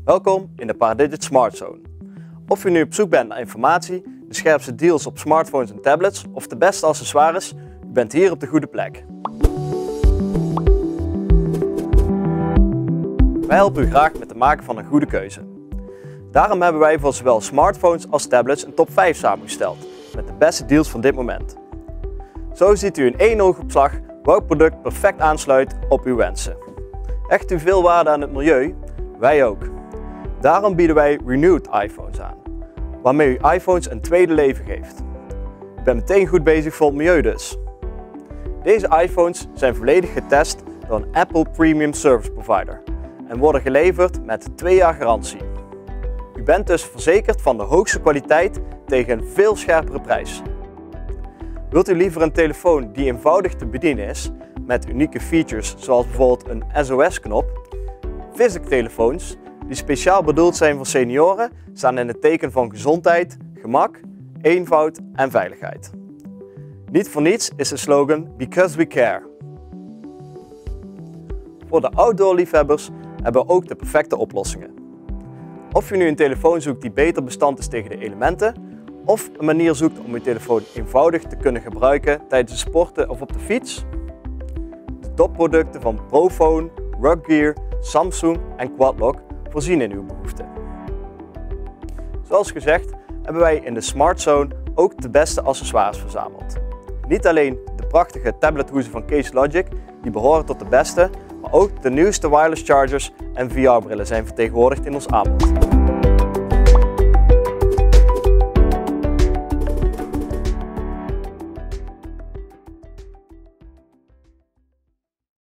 Welkom in de Paradigit Smart Zone. Of u nu op zoek bent naar informatie, de scherpste deals op smartphones en tablets of de beste accessoires, u bent hier op de goede plek. Wij helpen u graag met het maken van een goede keuze. Daarom hebben wij voor zowel smartphones als tablets een top 5 samengesteld met de beste deals van dit moment. Zo ziet u in één oogopslag welk product perfect aansluit op uw wensen. Hecht u veel waarde aan het milieu? Wij ook. Daarom bieden wij Renewed iPhones aan, waarmee u iPhones een tweede leven geeft. U bent meteen goed bezig voor het milieu dus. Deze iPhones zijn volledig getest door een Apple Premium Service Provider en worden geleverd met 2 jaar garantie. U bent dus verzekerd van de hoogste kwaliteit tegen een veel scherpere prijs. Wilt u liever een telefoon die eenvoudig te bedienen is, met unieke features zoals bijvoorbeeld een SOS-knop? Physic-telefoons, die speciaal bedoeld zijn voor senioren, staan in het teken van gezondheid, gemak, eenvoud en veiligheid. Niet voor niets is de slogan Because we care. Voor de outdoor-liefhebbers hebben we ook de perfecte oplossingen. Of u nu een telefoon zoekt die beter bestand is tegen de elementen, of een manier zoekt om uw telefoon eenvoudig te kunnen gebruiken tijdens het sporten of op de fiets. De topproducten van Prophone, Ruggear, Samsung en Quadlock voorzien in uw behoeften. Zoals gezegd hebben wij in de Smart Zone ook de beste accessoires verzameld. Niet alleen de prachtige tablethoezen van Case Logic, die behoren tot de beste, maar ook de nieuwste wireless chargers en VR-brillen zijn vertegenwoordigd in ons aanbod.